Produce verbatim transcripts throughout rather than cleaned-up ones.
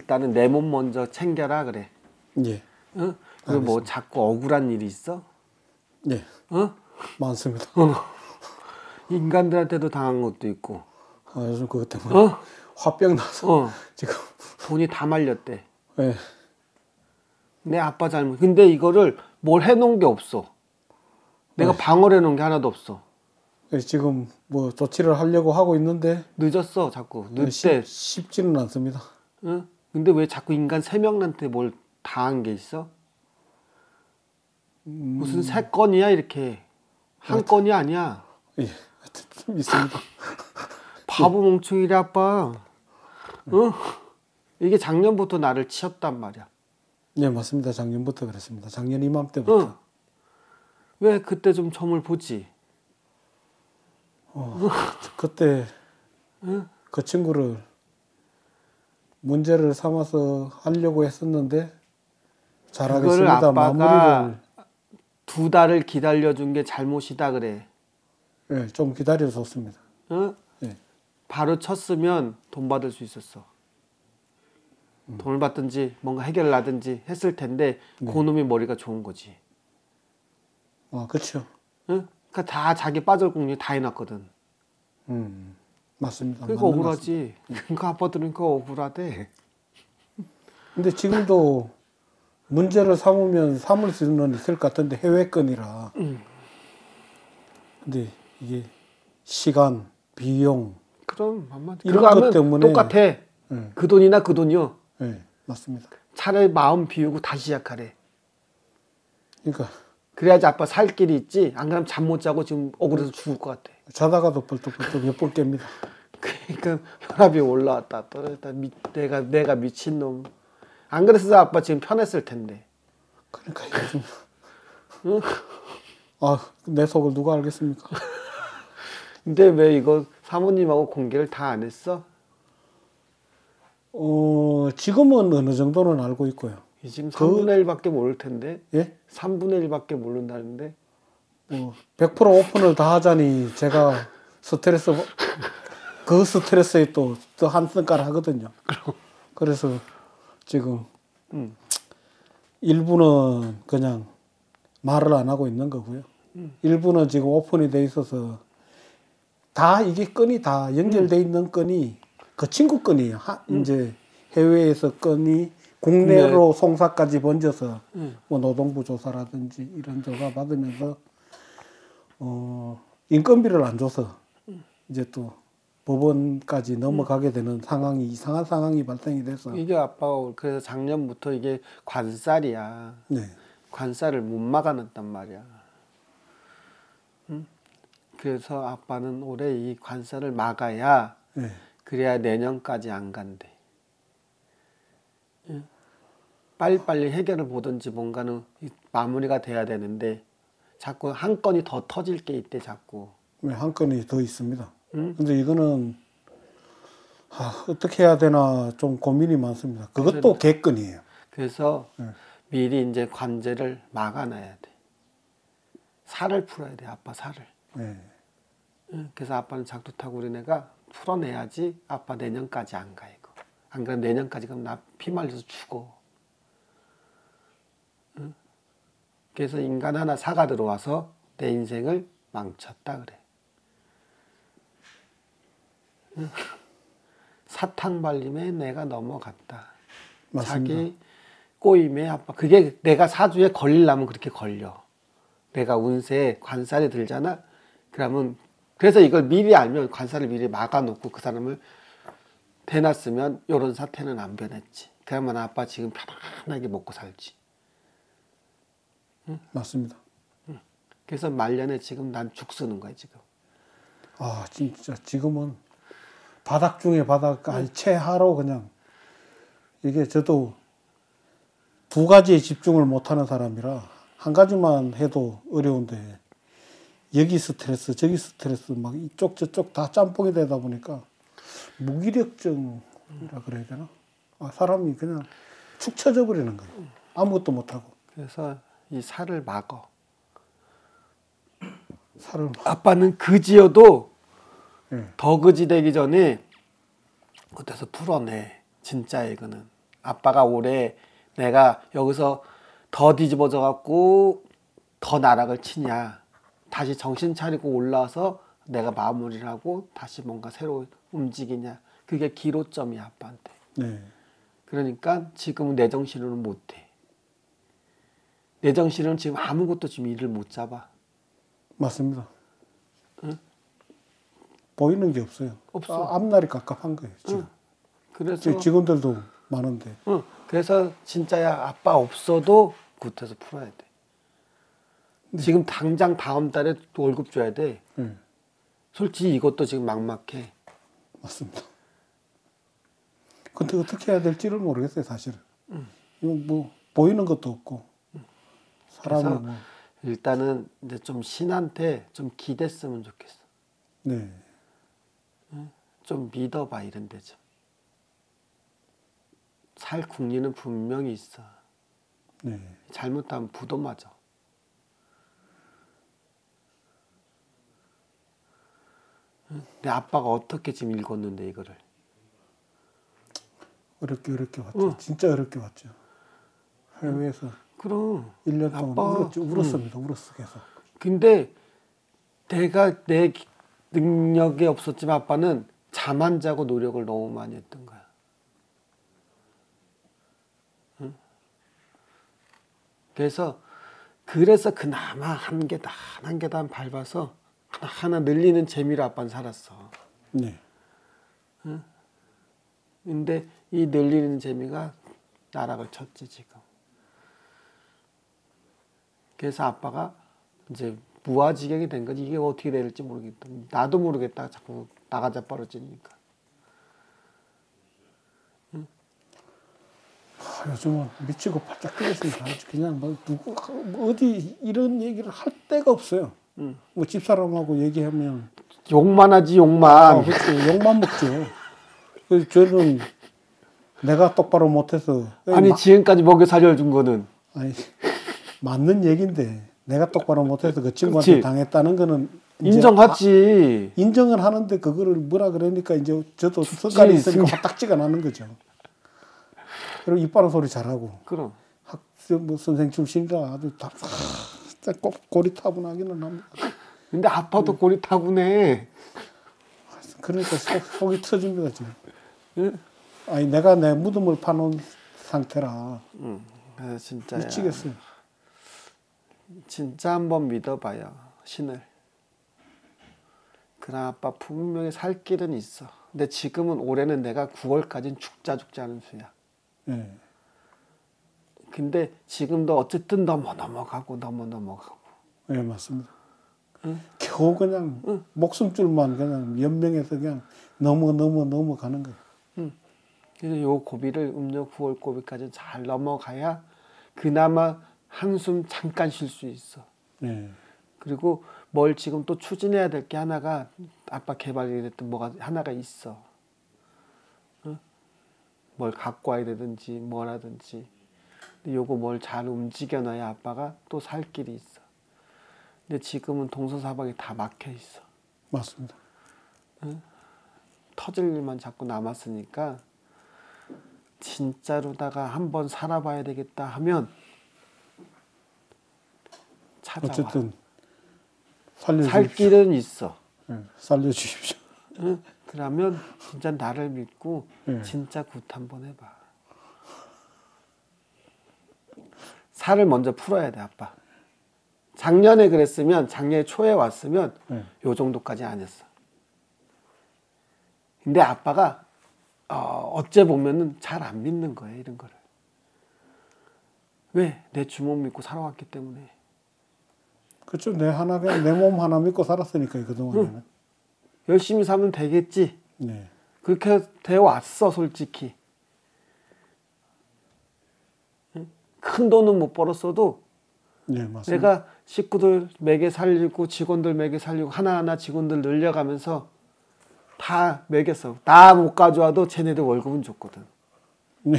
일단은 내 몸 먼저 챙겨라 그래. 예. 어? 그리고 뭐 자꾸 억울한 일이 있어? 예. 어? 많습니다. 어. 인간들한테도 당한 것도 있고. 아, 요즘 그것 때문에 어? 화병 나서 어. 지금 돈이 다 말렸대. 예. 내 아빠 잘못. 근데 이거를 뭘 해놓은 게 없어. 내가 네. 방어를 해놓은 게 하나도 없어. 지금 뭐 조치를 하려고 하고 있는데 늦었어 자꾸. 늦대. 쉽, 쉽지는 않습니다. 응? 근데 왜 자꾸 인간 세 명한테 뭘 당한 게 있어? 음... 무슨 세 건이야 이렇게. 한 하여튼, 건이 아니야. 예, 하여튼 좀 있습니다. 바보 멍청이래 아빠. 응? 이게 작년부터 나를 치었단 말이야. 네, 맞습니다. 작년부터 그랬습니다. 작년 이맘때부터. 응. 왜 그때 좀 점을 보지? 어, 그때 응? 그 친구를 문제를 삼아서 하려고 했었는데 잘하겠습니다. 아빠가 마무리를 두 달을 기다려준 게 잘못이다 그래. 예, 좀 기다려줬습니다. 응? 예. 바로 쳤으면 돈 받을 수 있었어. 음. 돈을 받든지 뭔가 해결을 하든지 했을 텐데 네. 그놈이 머리가 좋은 거지. 아, 그렇죠. 응? 그러니까 다 자기 빠질 공략 다 해놨거든. 음, 맞습니다. 그러니까 억울하지. 그러니까 아빠들은 그 억울하대. 근데 지금도 문제를 삼으면 삼을 수는 있을 것 같은데 해외권이라. 음. 근데 이게 시간, 비용. 그럼 한마디. 이런 것 때문에 똑같아. 네. 그 돈이나 그 돈이요. 네, 맞습니다. 차라리 마음 비우고 다시 시작하래. 그러니까. 그래야지 아빠 살 길이 있지. 안 그러면 잠 못 자고 지금 억울해서 죽을 것 같아. 자다가도 벌떡벌떡 몇 번 깹니다. 그러니까 혈압이 올라왔다 떨어졌다. 미, 내가 내가 미친 놈. 안 그랬어 아빠 지금 편했을 텐데. 그러니까 요즘. 응? 아, 내 속을 누가 알겠습니까? 근데 왜 이거 사모님하고 공개를 다 안 했어? 어, 지금은 어느 정도는 알고 있고요. 지금 삼분의 일밖에 모를 텐데. 예? 삼분의 일밖에 모른다는데. 어, 백 퍼센트 오픈을 다 하자니 제가 스트레스, 그 스트레스에 또 한 숟가락 하거든요. 그럼. 그래서 지금 음. 일부는 그냥 말을 안 하고 있는 거고요. 음. 일부는 지금 오픈이 돼 있어서 다 이게 건이 다 연결돼 음. 있는 건이 그 친구 건이에요. 하, 음. 이제 해외에서 건이 국내로 네. 송사까지 번져서 음. 뭐 노동부 조사라든지 이런 조사 받으면서 어, 인건비를 안 줘서 음. 이제 또 법원까지 넘어가게 되는 상황이 이상한 상황이 발생이 돼서 이게 아빠가 그래서 작년부터 이게 관살이야. 네. 관살을 못 막아냈단 말이야. 응? 그래서 아빠는 올해 이 관살을 막아야 네. 그래야 내년까지 안 간대. 응? 빨리빨리 해결을 보든지 뭔가는 마무리가 돼야 되는데 자꾸 한 건이 더 터질 게 있대 자꾸. 네, 한 건이 더 있습니다. 응? 근데 이거는 아, 어떻게 해야 되나 좀 고민이 많습니다. 그것도 객건이에요. 그래서 네. 미리 이제 관제를 막아놔야 돼. 살을 풀어야 돼, 아빠 살을. 네. 그래서 아빠는 작두타고 우리 애가 풀어내야지 아빠 내년까지 안 가, 이거. 안 그러면 내년까지 그럼 나 피 말려서 죽어. 응? 그래서 인간 하나 사가 들어와서 내 인생을 망쳤다 그래. 응? 사탕 발림에 내가 넘어갔다. 맞습니다. 자기 꼬임에 아빠. 그게 내가 사주에 걸리려면 그렇게 걸려. 내가 운세에 관살이 들잖아. 그러면 그래서 이걸 미리 알면 관살을 미리 막아놓고 그 사람을 대놨으면 이런 사태는 안 변했지. 그러면 아빠 지금 편안하게 먹고 살지. 응? 맞습니다. 응. 그래서 말년에 지금 난 죽 쓰는 거야 지금. 아 진짜 지금은 바닥 중에 바닥 아니 최하로 그냥 이게 저도 두 가지에 집중을 못하는 사람이라 한 가지만 해도 어려운데 여기 스트레스 저기 스트레스 막 이쪽 저쪽 다 짬뽕이 되다 보니까 무기력증이라 그래야 되나? 아, 사람이 그냥 축 처져 버리는 거예요. 아무것도 못하고. 그래서 이 살을 막어. 살을 막. 아빠는 그지여도 네. 더 그지 되기 전에 그때서 풀어내. 진짜 이거는. 아빠가 올해 내가 여기서 더 뒤집어져 갖고 더 나락을 치냐, 다시 정신 차리고 올라와서 내가 마무리를 하고 다시 뭔가 새로 움직이냐, 그게 기로점이야 아빠한테. 네. 그러니까 지금은 내 정신으로는 못해. 내 정신은 지금 아무것도 지금 일을 못 잡아. 맞습니다. 응? 보이는 게 없어요. 없어. 아, 앞날이 갑갑한 거예요. 지금. 응. 그래서 직원들도 많은데. 응. 그래서 진짜야 아빠 없어도 굿해서 풀어야 돼. 네. 지금 당장 다음 달에 또 월급 줘야 돼. 네. 솔직히 이것도 지금 막막해. 맞습니다. 근데 어떻게 해야 될지를 모르겠어요, 사실은. 응. 이거 뭐 보이는 것도 없고. 그래서 뭐. 일단은 이제 좀 신한테 좀 기댔으면 좋겠어. 네. 응? 좀 믿어봐 이런 데 좀. 살 국리는 분명히 있어. 네. 잘못하면 부도 맞아. 응? 내 아빠가 어떻게 지금 읽었는데 이거를. 어렵게 어렵게 왔죠. 응. 진짜 어렵게 왔죠. 해외에서. 그럼 일 년 동안 아빠, 울었죠. 울었습니다. 응. 울었어 계속. 근데 내가 내 능력이 없었지만 아빠는 잠 안 자고 노력을 너무 많이 했던 거야. 응? 그래서 그래서 그나마 한 계단 한 계단 밟아서 하나 하나 늘리는 재미로 아빠는 살았어. 네. 응? 근데 이 늘리는 재미가 나락을 쳤지 지금. 그래서 아빠가 이제 무아지경이 된 거지. 이게 어떻게 될지 모르겠다. 나도 모르겠다. 자꾸 나가자 벌어지니까. 응? 아, 요즘은 미치고 바짝 뛰었습니다. 그냥 뭐 누구 어디 이런 얘기를 할 데가 없어요. 응. 뭐 집사람하고 얘기하면 욕만 하지 욕만. 아, 그렇죠. 욕만 먹죠. 그래서 저는 내가 똑바로 못해서 아니 마, 지금까지 먹여 살려준 거는 아니 맞는 얘기인데 내가 똑바로 못해서 그 친구한테 그치. 당했다는 거는 인정하지. 아, 인정을 하는데 그거를 뭐라 그러니까 이제 저도 성깔이 있으니까 화딱지가 나는 거죠. 그리고 이빠른 소리 잘하고. 그럼. 학생 뭐 선생 출신이라 아주 다 꼭 고리타분하기는 합니다. 근데 아빠도 고리타분해. 그러니까 속, 속이 터집니다 지금. 응? 아니 내가 내 무덤을 파놓은 상태라. 응. 그래서 진짜야. 미치겠어요. 진짜 한번 믿어봐요 신을. 그럼 아빠 분명히 살 길은 있어. 근데 지금은 올해는 내가 구월까지는 죽자 죽자 하는 수야. 네. 근데 지금도 어쨌든 넘어 넘어가고 넘어 넘어가고. 네 맞습니다. 응? 겨우 그냥 응. 목숨줄만 그냥 연명해서 그냥 넘어 넘어 넘어가는 거예요. 응. 그래서 요 고비를 음력 구월 고비까지 잘 넘어가야 그나마 한숨 잠깐 쉴 수 있어. 네. 그리고 뭘 지금 또 추진해야 될 게 하나가 아빠 개발이 됐든 뭐가 하나가 있어. 응? 뭘 갖고 와야 되든지 뭐라든지. 근데 요거 뭘 잘 움직여놔야 아빠가 또 살 길이 있어. 근데 지금은 동서사방이 다 막혀 있어. 맞습니다. 응? 터질 일만 자꾸 남았으니까 진짜로다가 한번 살아봐야 되겠다 하면 찾아와. 어쨌든 살려주십시오. 살 길은 있어. 네, 살려주십시오. 응? 그러면 진짜 나를 믿고 네. 진짜 굿 한번 해봐. 살을 먼저 풀어야 돼 아빠. 작년에 그랬으면 작년 초에 왔으면 네. 요 정도까지 아니었어. 근데 아빠가 어, 어째 보면은 잘 안 믿는 거예요 이런 거를. 왜? 내 주먹 믿고 살아왔기 때문에. 그렇죠. 내 하나 그냥 내 몸 하나 믿고 살았으니까 그동안에는. 응. 열심히 살면 되겠지. 네. 그렇게 되어 왔어 솔직히. 응? 큰 돈은 못 벌었어도 네, 맞습니다. 내가 식구들 매개 살리고 직원들 매개 살리고 하나하나 직원들 늘려가면서 다 매겼어. 나 못 가져와도 쟤네들 월급은 줬거든. 네.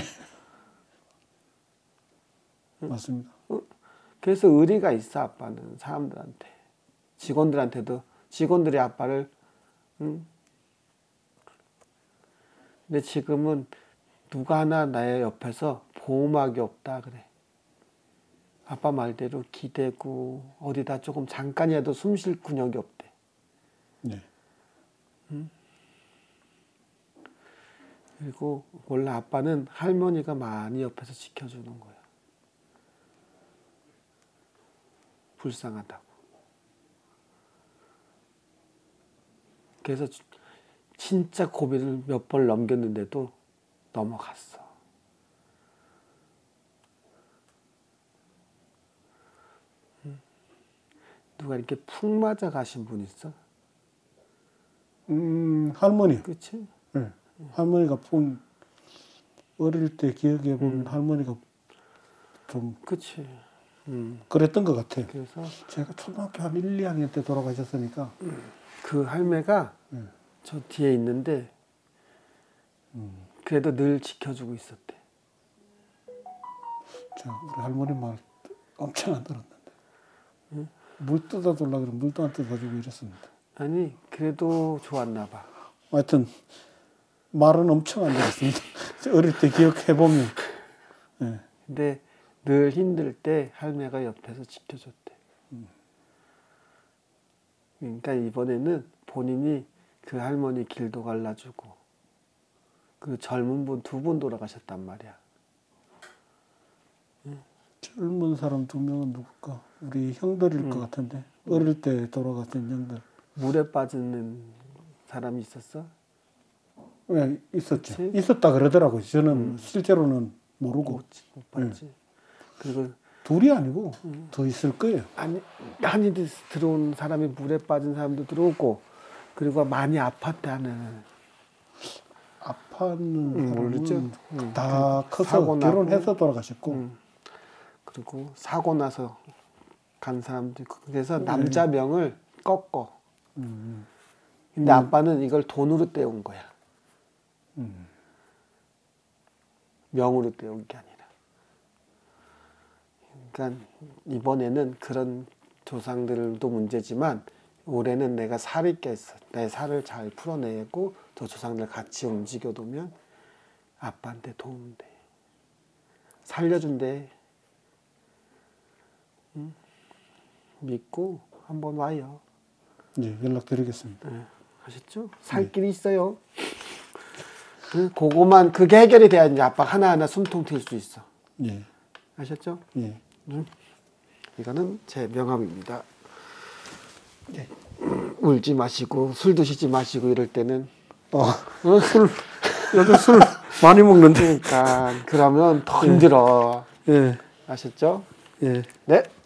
응? 맞습니다. 그래서 의리가 있어 아빠는 사람들한테. 직원들한테도 직원들이 아빠를 응? 근데 지금은 누가 하나 나의 옆에서 보호막이 없다 그래. 아빠 말대로 기대고 어디다 조금 잠깐이라도 숨 쉴 근육이 없대. 네. 응? 그리고 원래 아빠는 할머니가 많이 옆에서 지켜주는 거야. 불쌍하다고. 그래서 진짜 고비를 몇 번 넘겼는데도 넘어갔어. 응? 누가 이렇게 푹 맞아 가신 분 있어? 음, 할머니. 그치? 네. 할머니가 푼, 어릴 때 기억해 보면 음. 할머니가 좀 그치. 음. 그랬던 것 같아요. 그래서 제가 초등학교 한 일, 이 학년 때 돌아가셨으니까. 그 할매가 음. 저 뒤에 있는데 음. 그래도 늘 지켜주고 있었대. 제가 우리 할머니 말 엄청 안 들었는데. 응? 물 뜯어달라 그러면 물도 안 뜯어주고 이랬습니다. 아니 그래도 좋았나 봐. 하여튼 말은 엄청 안 들었습니다. 어릴 때 기억해 보면. 네. 근데 늘 힘들 때 할매가 옆에서 지켜줬대. 음. 그러니까 이번에는 본인이 그 할머니 길도 갈라주고 그 젊은 분 두 분 돌아가셨단 말이야. 젊은 사람 두 명은 누굴까? 우리 형들일 음. 것 같은데. 어릴 때 돌아가신 형들. 물에 빠지는 사람이 있었어? 네, 있었죠. 그치? 있었다 그러더라고요. 저는 음. 실제로는 모르고. 못, 못 봤지. 그리고 둘이 아니고 음. 더 있을 거예요. 아니 많이 드- 들어온 사람이 물에 빠진 사람도 들어오고 그리고 많이 아팠대 하는. 아파하는 음, 사람은 모르죠. 음. 다 커서 사고 나고. 결혼해서 돌아가셨고. 음. 그리고 사고 나서 간 사람도 있고 그래서 네. 남자 명을 꺾어. 음. 근데 음. 아빠는 이걸 돈으로 떼온 거야. 음. 명으로 떼온 게 아니라. 그러니까 이번에는 그런 조상들도 문제지만 올해는 내가 살이 깼어. 내 살을 잘 풀어내고 저 조상들 같이 움직여두면 아빠한테 도움 돼. 살려준대. 응? 믿고 한번 와요. 네, 연락드리겠습니다. 네, 아셨죠? 살 길이 있어요. 그, 그거만 그게 해결이 돼야 이제 아빠 하나하나 숨통 트일 수 있어. 예. 아셨죠? 예. 응? 이거는 제 명함입니다. 네. 울지 마시고 술 드시지 마시고 이럴 때는 어, 술, 요즘 술 많이 먹는데. 그러니까 그러면 더 힘들어. 예. 아셨죠? 예. 네.